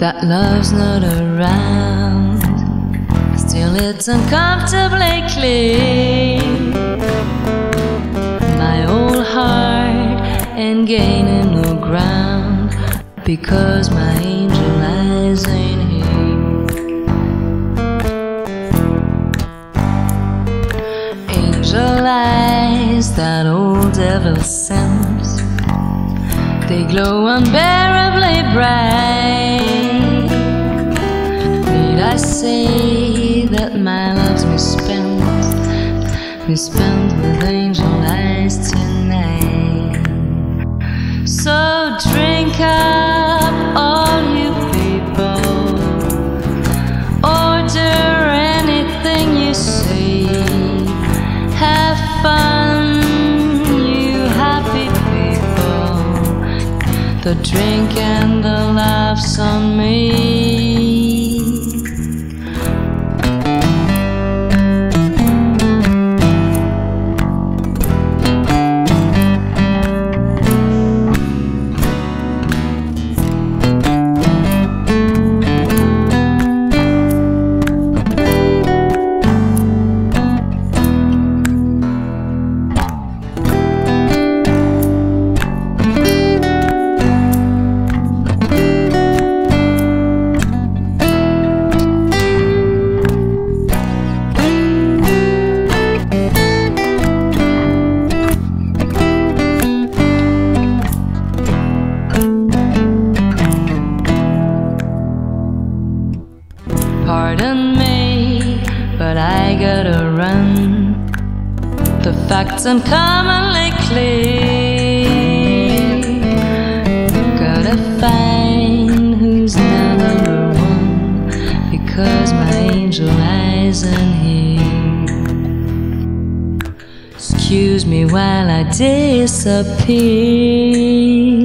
that love's not around. Still it's uncomfortably clear, my old heart ain't gaining no ground, because my angel lies in here. Angel eyes that old devil sends, they glow unbearably bright. Need I say that my love's misspent with angel eyes tonight? So drink up, all you people, order anything you see, have fun, you happy people. The drink and the laughs on me. Pardon me, but I gotta run. The facts uncommonly clear. Gotta find who's now number one, because my angel lies in here. Excuse me while I disappear.